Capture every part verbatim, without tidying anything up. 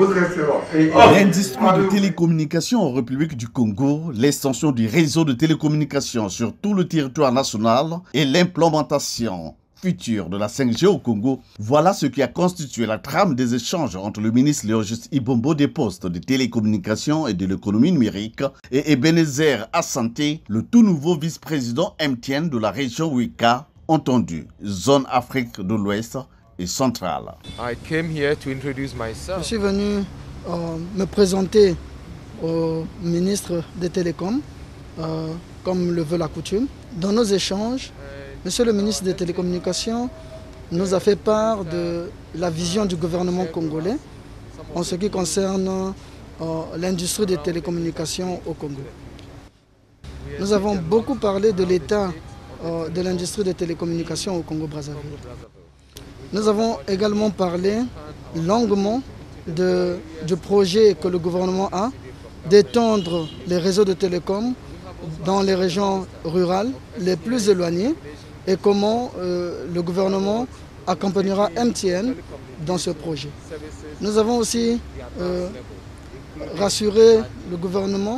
L'industrie de télécommunications en République du Congo, l'extension du réseau de télécommunications sur tout le territoire national et l'implémentation future de la cinq G au Congo, voilà ce qui a constitué la trame des échanges entre le ministre Léogiste Ibombo des Postes, de télécommunications et de l'économie numérique et Ebenezer Asante, le tout nouveau vice-président M T N de la région Wika, entendu, zone Afrique de l'Ouest et centrale. Je suis venu euh, me présenter au ministre des Télécoms, euh, comme le veut la coutume. Dans nos échanges, Monsieur le ministre des Télécommunications nous a fait part de la vision du gouvernement congolais en ce qui concerne euh, l'industrie des télécommunications au Congo. Nous avons beaucoup parlé de l'état euh, de l'industrie des télécommunications au Congo-Brazzaville. Nous avons également parlé longuement de, du projet que le gouvernement a d'étendre les réseaux de télécom dans les régions rurales les plus éloignées et comment euh, le gouvernement accompagnera M T N dans ce projet. Nous avons aussi euh, rassuré le gouvernement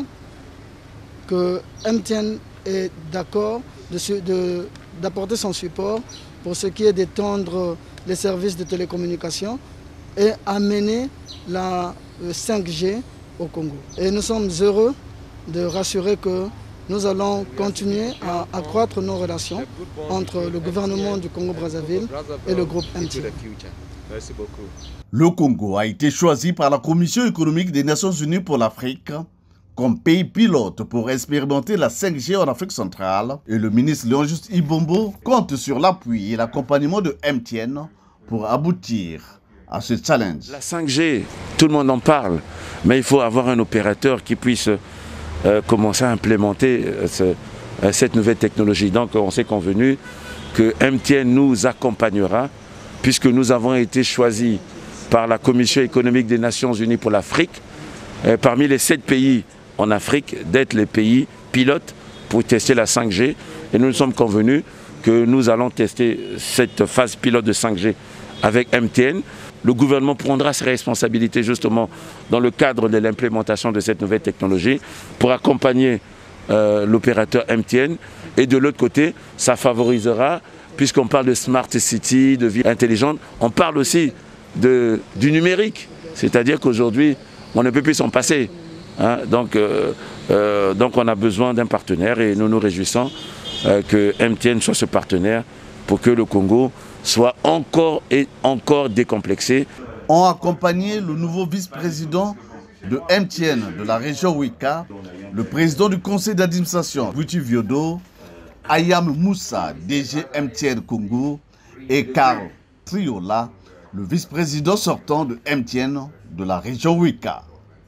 que M T N est d'accord d'apporter son support pour ce qui est d'étendre les services de télécommunication et amener la cinq G au Congo. Et nous sommes heureux de rassurer que nous allons continuer à accroître nos relations entre le gouvernement du Congo-Brazzaville et le groupe M T N. Merci beaucoup. Le Congo a été choisi par la Commission économique des Nations Unies pour l'Afrique comme pays pilote pour expérimenter la cinq G en Afrique centrale et le ministre Léogiste Ibombo compte sur l'appui et l'accompagnement de M T N pour aboutir à ce challenge. La cinq G, tout le monde en parle, mais il faut avoir un opérateur qui puisse euh, commencer à implémenter euh, ce, euh, cette nouvelle technologie. Donc on s'est convenu que M T N nous accompagnera puisque nous avons été choisis par la Commission économique des Nations Unies pour l'Afrique, euh, parmi les sept pays en Afrique, d'être les pays pilotes pour tester la cinq G. Et nous nous sommes convenus que nous allons tester cette phase pilote de cinq G avec M T N. Le gouvernement prendra ses responsabilités justement dans le cadre de l'implémentation de cette nouvelle technologie pour accompagner euh, l'opérateur M T N. Et de l'autre côté, ça favorisera, puisqu'on parle de smart city, de ville intelligente, on parle aussi de, du numérique. C'est-à-dire qu'aujourd'hui, on ne peut plus s'en passer. Hein, donc, euh, euh, donc on a besoin d'un partenaire et nous nous réjouissons euh, que M T N soit ce partenaire pour que le Congo soit encore et encore décomplexé. Ont accompagné le nouveau vice-président de M T N de la région Wika, le président du conseil d'administration Buti Viodo, Ayam Moussa, D G M T N Congo, et Karl Triola, le vice-président sortant de M T N de la région Wika.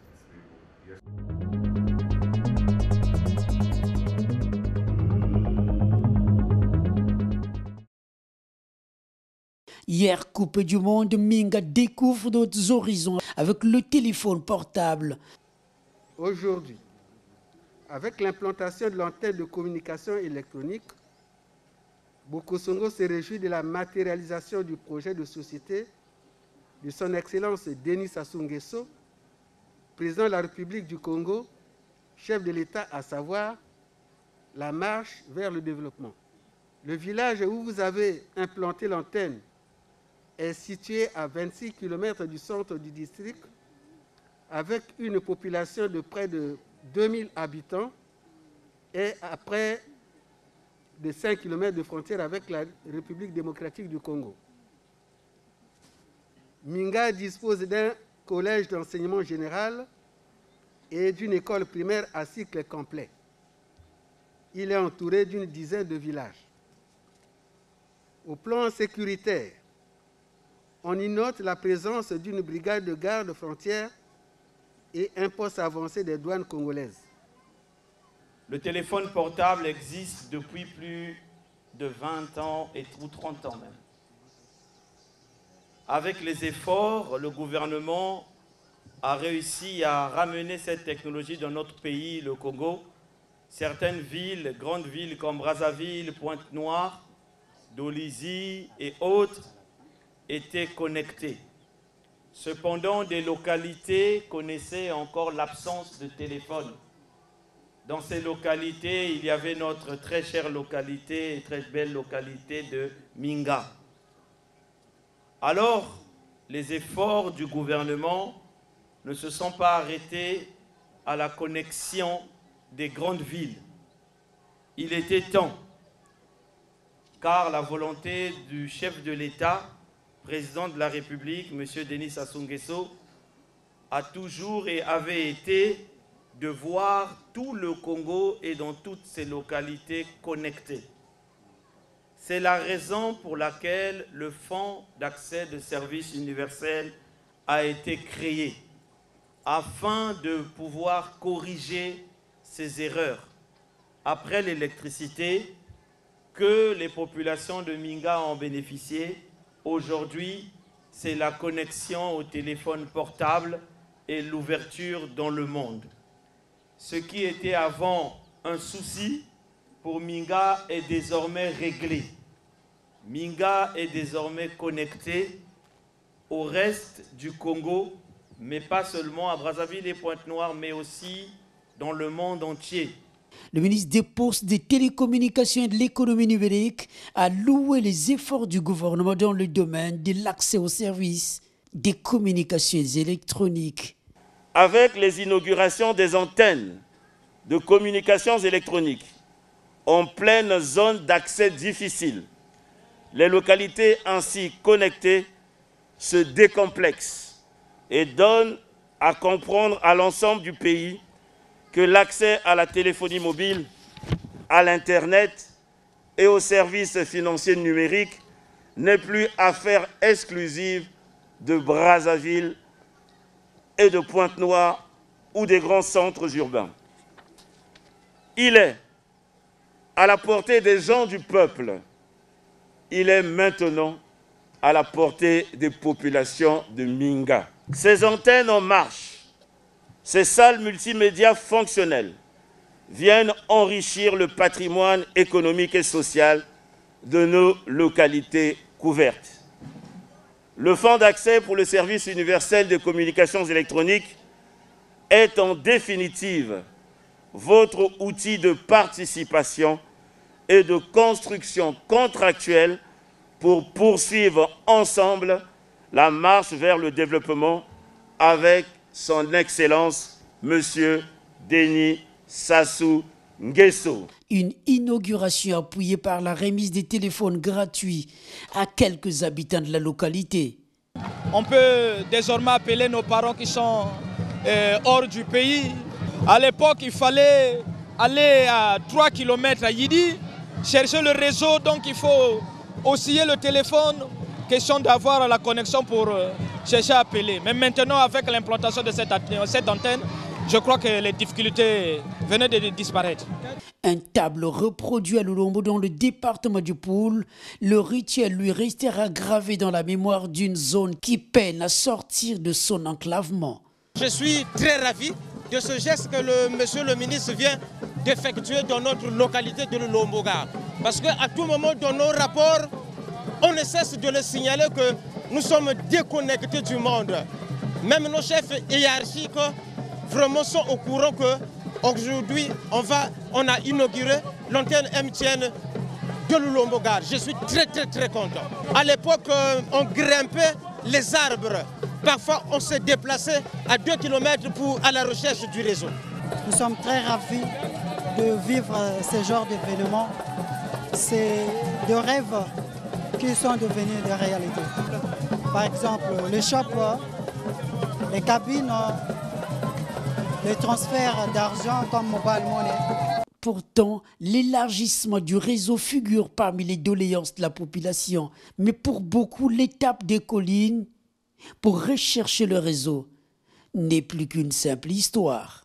Hier, Coupe du Monde, Minga découvre d'autres horizons avec le téléphone portable. Aujourd'hui, avec l'implantation de l'antenne de communication électronique, Bokosongo se réjouit de la matérialisation du projet de société de son Excellence Denis Sassou Nguesso, président de la République du Congo, chef de l'État, à savoir la marche vers le développement. Le village où vous avez implanté l'antenne est situé à vingt-six kilomètres du centre du district, avec une population de près de deux mille habitants et à près de cinq kilomètres de frontière avec la République démocratique du Congo. Minga dispose d'un collège d'enseignement général et d'une école primaire à cycle complet. Il est entouré d'une dizaine de villages. Au plan sécuritaire, on y note la présence d'une brigade de garde frontière et un poste avancé des douanes congolaises. Le téléphone portable existe depuis plus de vingt ans et ou trente ans même. Avec les efforts, le gouvernement a réussi à ramener cette technologie dans notre pays, le Congo. Certaines villes, grandes villes comme Brazzaville, Pointe-Noire, Dolisie et autres, étaient connectés. Cependant, des localités connaissaient encore l'absence de téléphone. Dans ces localités, il y avait notre très chère localité et très belle localité de Minga. Alors, les efforts du gouvernement ne se sont pas arrêtés à la connexion des grandes villes. Il était temps, car la volonté du chef de l'État, président de la République, M. Denis Sassou Nguesso, a toujours et avait été de voir tout le Congo et dans toutes ses localités connectées. C'est la raison pour laquelle le Fonds d'accès de services universels a été créé, afin de pouvoir corriger ces erreurs. Après l'électricité, que les populations de Minga ont bénéficié, aujourd'hui, c'est la connexion au téléphone portable et l'ouverture dans le monde. Ce qui était avant un souci, pour Minga est désormais réglé. Minga est désormais connecté au reste du Congo, mais pas seulement à Brazzaville et Pointe-Noire, mais aussi dans le monde entier. Le ministre des Postes, des Télécommunications et de l'Économie numérique a loué les efforts du gouvernement dans le domaine de l'accès aux services des communications électroniques. Avec les inaugurations des antennes de communications électroniques en pleine zone d'accès difficile, les localités ainsi connectées se décomplexent et donnent à comprendre à l'ensemble du pays que l'accès à la téléphonie mobile, à l'Internet et aux services financiers numériques n'est plus affaire exclusive de Brazzaville et de Pointe-Noire ou des grands centres urbains. Il est à la portée des gens du peuple. Il est maintenant à la portée des populations de Minga. Ces antennes en marche, ces salles multimédia fonctionnelles viennent enrichir le patrimoine économique et social de nos localités couvertes. Le Fonds d'accès pour le service universel des communications électroniques est en définitive votre outil de participation et de construction contractuelle pour poursuivre ensemble la marche vers le développement avec son Excellence, M. Denis Sassou Nguesso. Une inauguration appuyée par la remise des téléphones gratuits à quelques habitants de la localité. On peut désormais appeler nos parents qui sont euh, hors du pays. À l'époque, il fallait aller à trois kilomètres à Yidi, chercher le réseau, donc il faut osciller le téléphone, question d'avoir la connexion pour euh, chercher à appeler. Mais maintenant, avec l'implantation de cette, cette antenne, je crois que les difficultés venaient de disparaître. Un tableau reproduit à Lulombo dans le département du Poul, le rituel lui restera gravé dans la mémoire d'une zone qui peine à sortir de son enclavement. Je suis très ravi de ce geste que le monsieur le ministre vient d'effectuer dans notre localité de Lulomboga. Parce qu'à tout moment dans nos rapports, on ne cesse de le signaler que nous sommes déconnectés du monde. Même nos chefs hiérarchiques vraiment sont au courant qu'aujourd'hui, on, on a inauguré l'antenne M T N de Lulomboga. Je suis très très très content. À l'époque, on grimpait les arbres. Parfois, on s'est déplacé à deux kilomètres pour, à la recherche du réseau. Nous sommes très ravis de vivre ce genre d'événements. C'est des rêves qui sont devenus des réalités. Par exemple, les shops, les cabines, les transferts d'argent comme mobile money. Pourtant, l'élargissement du réseau figure parmi les doléances de la population. Mais pour beaucoup, l'étape des collines pour rechercher le réseau n'est plus qu'une simple histoire.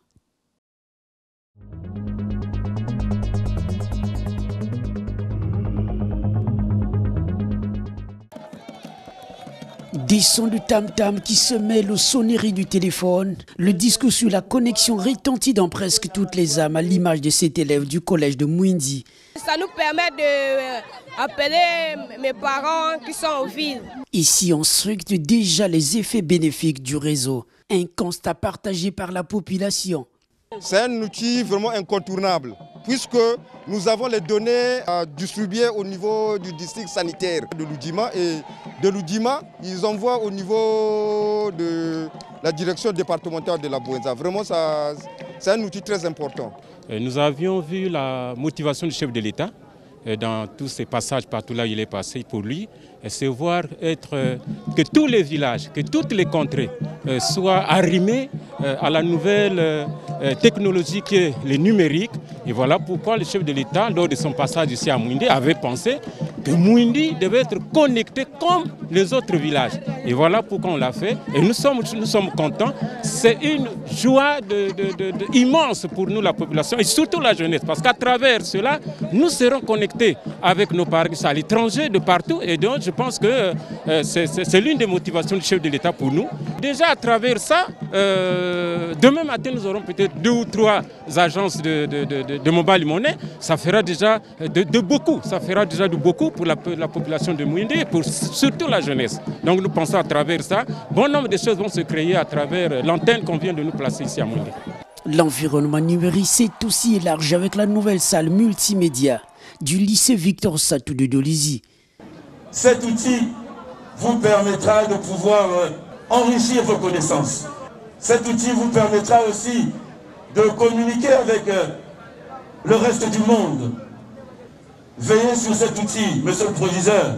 Des sons de tam-tam qui se mêlent aux sonneries du téléphone, le discours sur la connexion retentit dans presque toutes les âmes à l'image de cet élève du collège de Mouindi. Ça nous permet d'appeler mes parents qui sont en ville. Ici, on scrute déjà les effets bénéfiques du réseau, un constat partagé par la population. C'est un outil vraiment incontournable, puisque nous avons les données à distribuer au niveau du district sanitaire de l'Oudima, et de l'Oudima, ils envoient au niveau de la direction départementale de la Bouenza. Vraiment, c'est un outil très important. Nous avions vu la motivation du chef de l'État dans tous ces passages partout là où il est passé pour lui, c'est voir être, que tous les villages, que toutes les contrées soient arrimées à la nouvelle technologie qui est le numérique. Et voilà pourquoi le chef de l'État, lors de son passage ici à Mouindi, avait pensé que Mouindi devait être connecté comme les autres villages. Et voilà pourquoi on l'a fait. Et nous sommes, nous sommes contents. C'est une joie de, de, de, de, immense pour nous, la population, et surtout la jeunesse. Parce qu'à travers cela, nous serons connectés avec nos parents à l'étranger, de partout. Et donc, je pense que euh, c'est l'une des motivations du chef de l'État pour nous. Déjà, à travers ça, euh, demain matin, nous aurons peut-être deux ou trois agences de, de, de, de mobile money. Ça fera déjà de, de beaucoup. Ça fera déjà de beaucoup pour la, la population de Mouindi et pour surtout la jeunesse. Donc, nous pensons à travers ça, bon nombre de choses vont se créer à travers l'antenne qu'on vient de nous placer ici à Mouindi. L'environnement numérique s'est aussi élargi avec la nouvelle salle multimédia du lycée Victor Satou de Dolizy. Cet outil vous permettra de pouvoir enrichir vos connaissances. Cet outil vous permettra aussi de communiquer avec le reste du monde. Veillez sur cet outil, monsieur le proviseur.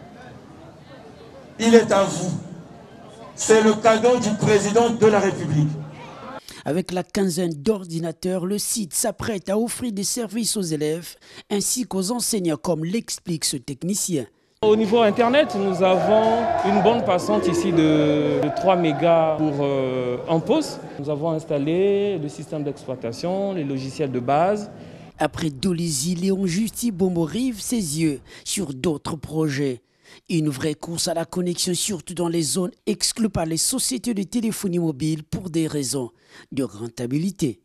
Il est à vous. C'est le cadeau du président de la République. Avec la quinzaine d'ordinateurs, le site s'apprête à offrir des services aux élèves ainsi qu'aux enseignants, comme l'explique ce technicien. Au niveau Internet, nous avons une bande passante ici de, de trois mégas pour euh, un poste. Nous avons installé le système d'exploitation, les logiciels de base. Après Dolizy, Léon Justi Bombo rive ses yeux sur d'autres projets. Une vraie course à la connexion, surtout dans les zones exclues par les sociétés de téléphonie mobile pour des raisons de rentabilité.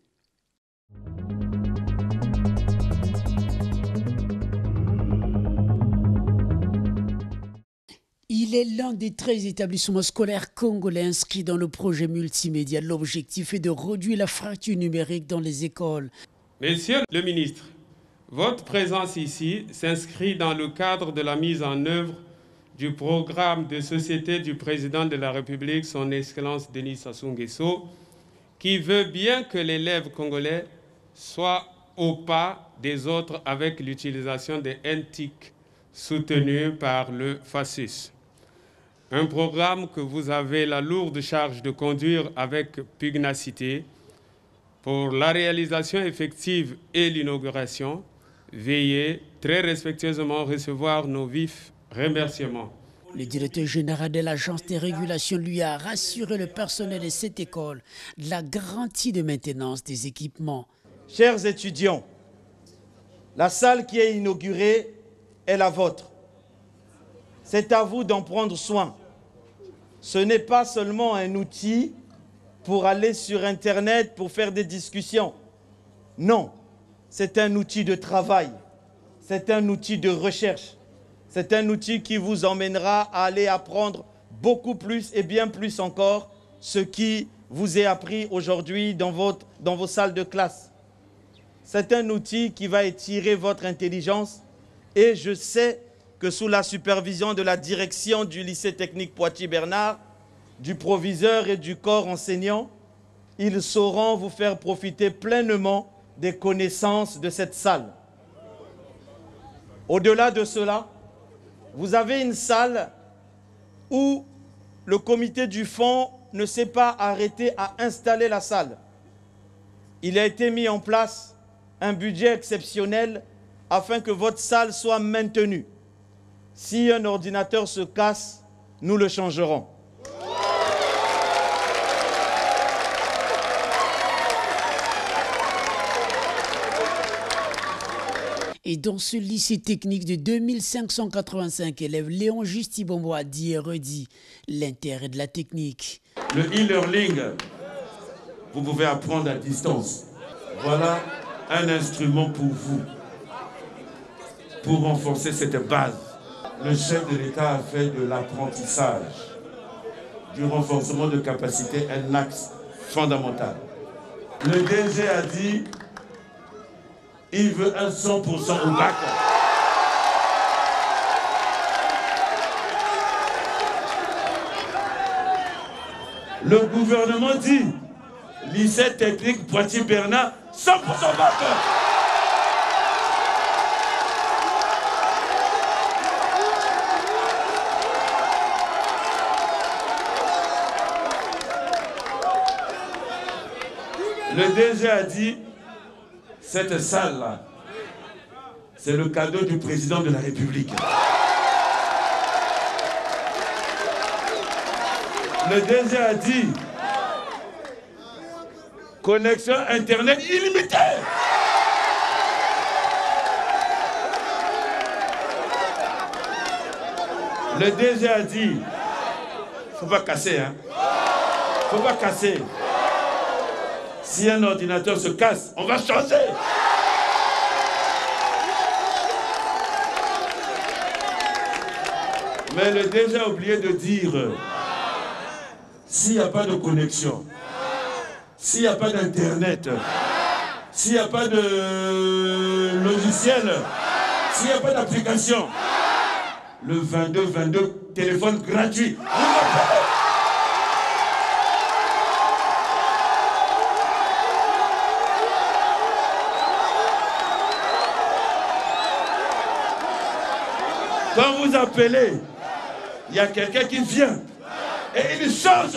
Il est l'un des treize établissements scolaires congolais inscrits dans le projet multimédia. L'objectif est de réduire la fracture numérique dans les écoles. Monsieur le ministre, votre présence ici s'inscrit dans le cadre de la mise en œuvre du programme de société du président de la République, son Excellence Denis Sassou Nguesso, qui veut bien que l'élève congolais soit au pas des autres avec l'utilisation des N T I C soutenus par le FASUS. Un programme que vous avez la lourde charge de conduire avec pugnacité. Pour la réalisation effective et l'inauguration, veuillez très respectueusement recevoir nos vifs remerciements. Le directeur général de l'agence de régulation lui a rassuré le personnel de cette école de la garantie de maintenance des équipements. Chers étudiants, la salle qui est inaugurée est la vôtre. C'est à vous d'en prendre soin. Ce n'est pas seulement un outil pour aller sur Internet pour faire des discussions. Non, c'est un outil de travail, c'est un outil de recherche. C'est un outil qui vous emmènera à aller apprendre beaucoup plus et bien plus encore ce qui vous est appris aujourd'hui dans, votre, dans vos salles de classe. C'est un outil qui va étirer votre intelligence et je sais que sous la supervision de la direction du lycée technique Poitiers-Bernard, du proviseur et du corps enseignant, ils sauront vous faire profiter pleinement des connaissances de cette salle. Au-delà de cela, vous avez une salle où le comité du fonds ne s'est pas arrêté à installer la salle. Il a été mis en place un budget exceptionnel afin que votre salle soit maintenue. Si un ordinateur se casse, nous le changerons. Et dans ce lycée technique de deux mille cinq cent quatre-vingt-cinq élèves, Léon Justibombo a dit et redit l'intérêt de la technique. Le e-learning, vous pouvez apprendre à distance. Voilà un instrument pour vous, pour renforcer cette base. Le chef de l'État a fait de l'apprentissage, du renforcement de capacité un axe fondamental. Le D G a dit il veut un cent pour cent au bac. Le gouvernement dit lycée technique Poitiers-Bernard, cent pour cent bac. Le D G a dit, cette salle-là, c'est le cadeau du président de la République. Le D G a dit, connexion Internet illimitée. Le D G a dit, faut pas casser, hein. Faut pas casser. Si un ordinateur se casse, on va changer. Mais le D G a oublié de dire, s'il n'y a pas de connexion, s'il n'y a pas d'internet, s'il n'y a pas de logiciel, s'il n'y a pas d'application, le vingt-deux vingt-deux, téléphone gratuit. Quand vous appelez, il y a quelqu'un qui vient et il change.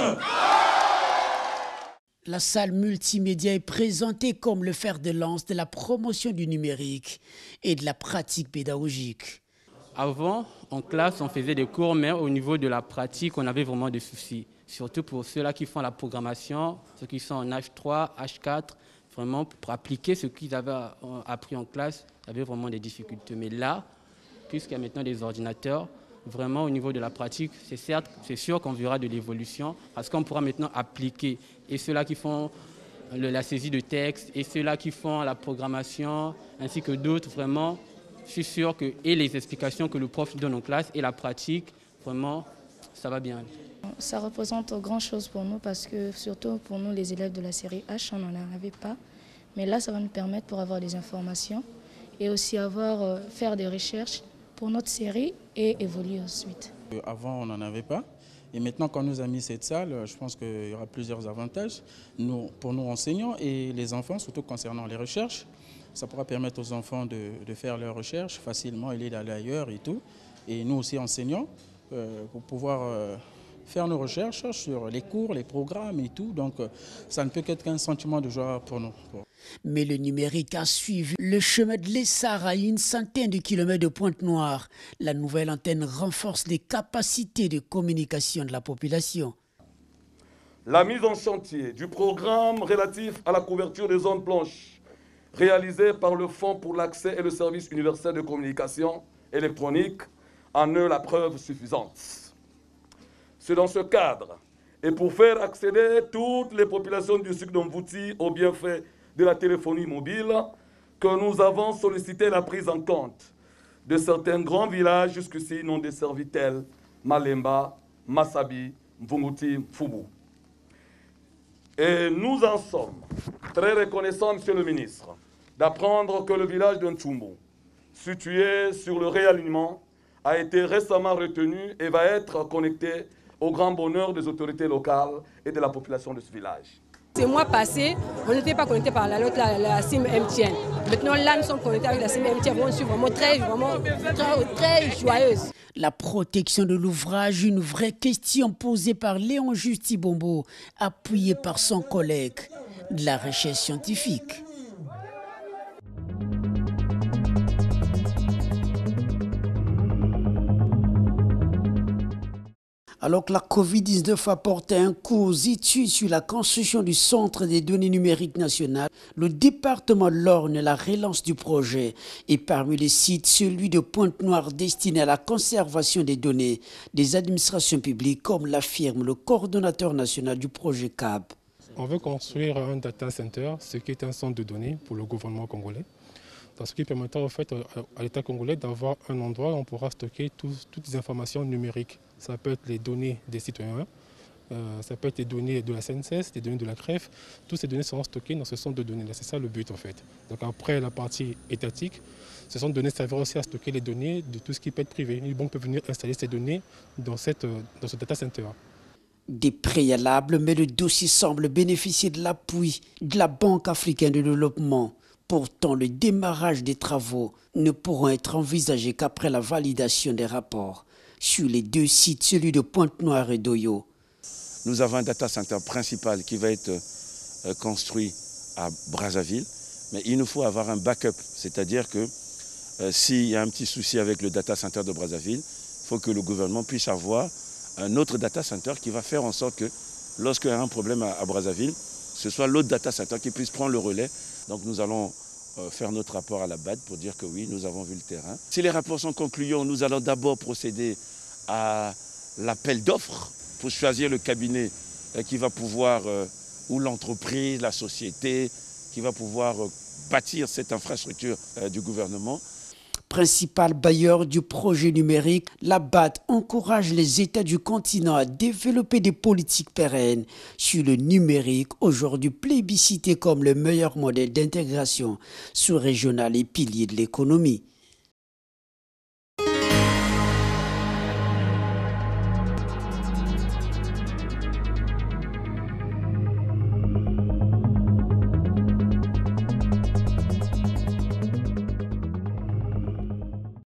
La salle multimédia est présentée comme le fer de lance de la promotion du numérique et de la pratique pédagogique. Avant, en classe, on faisait des cours, mais au niveau de la pratique, on avait vraiment des soucis. Surtout pour ceux-là qui font la programmation, ceux qui sont en H trois, H quatre, vraiment pour appliquer ce qu'ils avaient appris en classe, il y avait vraiment des difficultés. Mais là, puisqu'il y a maintenant des ordinateurs, vraiment au niveau de la pratique, c'est certes, c'est sûr qu'on verra de l'évolution parce qu'on pourra maintenant appliquer. Et ceux-là qui font le, la saisie de texte, et ceux-là qui font la programmation, ainsi que d'autres, vraiment, je suis sûr que et les explications que le prof donne en classe et la pratique, vraiment, ça va bien. Ça représente grand chose pour nous parce que surtout pour nous, les élèves de la série H, on n'en avait pas. Mais là, ça va nous permettre pour avoir des informations et aussi avoir, euh, faire des recherches pour notre série et évoluer ensuite. Avant, on n'en avait pas. Et maintenant, quand on nous a mis cette salle, je pense qu'il y aura plusieurs avantages nous, pour nous enseignants et les enfants, surtout concernant les recherches. Ça pourra permettre aux enfants de, de faire leurs recherches facilement, et d'aller ailleurs et tout. Et nous aussi, enseignants, euh, pour pouvoir euh, faire nos recherches sur les cours, les programmes et tout. Donc, euh, ça ne peut qu'être qu'un sentiment de joie pour nous. Mais le numérique a suivi le chemin de l'Essar à une centaine de kilomètres de Pointe-Noire. La nouvelle antenne renforce les capacités de communication de la population. La mise en chantier du programme relatif à la couverture des zones blanches, réalisé par le Fonds pour l'accès et le service universel de communication électronique, en est la preuve suffisante. C'est dans ce cadre, et pour faire accéder toutes les populations du Suc d'Omvouti aux bienfaits de la téléphonie mobile, que nous avons sollicité la prise en compte de certains grands villages jusqu'ici non desservis tels Malemba, Massabi, Mvunguti, Fubu. Et nous en sommes très reconnaissants, Monsieur le ministre, d'apprendre que le village de Ntumbu, situé sur le réalignement, a été récemment retenu et va être connecté au grand bonheur des autorités locales et de la population de ce village. Ces mois passés, on n'était pas connecté par la, la, la SIM M T N. Maintenant, là, nous sommes connectés avec la SIM M T N. Je suis vraiment très, vraiment très, très joyeuse. La protection de l'ouvrage, une vraie question posée par Léon Justibombo, appuyé par son collègue de la recherche scientifique. Alors que la Covid dix-neuf a porté un coup aux études sur la construction du Centre des données numériques nationales, le département de l'Orne la relance du projet et parmi les sites, celui de Pointe-Noire destiné à la conservation des données des administrations publiques, comme l'affirme le coordonnateur national du projet C A B. On veut construire un data center, ce qui est un centre de données pour le gouvernement congolais, ce qui permettra en fait à l'État congolais d'avoir un endroit où on pourra stocker tout, toutes les informations numériques. Ça peut être les données des citoyens, euh, ça peut être les données de la C N C S, les données de la C R E F. Toutes ces données seront stockées dans ce centre de données-là. C'est ça le but en fait. Donc après la partie étatique, ce centre de données servira aussi à stocker les données de tout ce qui peut être privé. Les banques peuvent venir installer ces données dans, cette, dans ce data center. Des préalables, mais le dossier semble bénéficier de l'appui de la Banque africaine de développement. Pourtant, le démarrage des travaux ne pourront être envisagés qu'après la validation des rapports sur les deux sites, celui de Pointe-Noire et d'Oyo. Nous avons un data center principal qui va être euh, construit à Brazzaville, mais il nous faut avoir un backup, c'est-à-dire que euh, s'il y a un petit souci avec le data center de Brazzaville, il faut que le gouvernement puisse avoir un autre data center qui va faire en sorte que lorsqu'il y a un problème à, à Brazzaville, ce soit l'autre data center qui puisse prendre le relais. Donc nous allons euh, faire notre rapport à la B A D pour dire que oui, nous avons vu le terrain. Si les rapports sont concluants, nous allons d'abord procéder à l'appel d'offres pour choisir le cabinet euh, qui va pouvoir, euh, ou l'entreprise, la société, qui va pouvoir euh, bâtir cette infrastructure euh, du gouvernement. Principal bailleur du projet numérique, la B A D encourage les États du continent à développer des politiques pérennes sur le numérique, aujourd'hui plébiscité comme le meilleur modèle d'intégration sous-régionale et pilier de l'économie.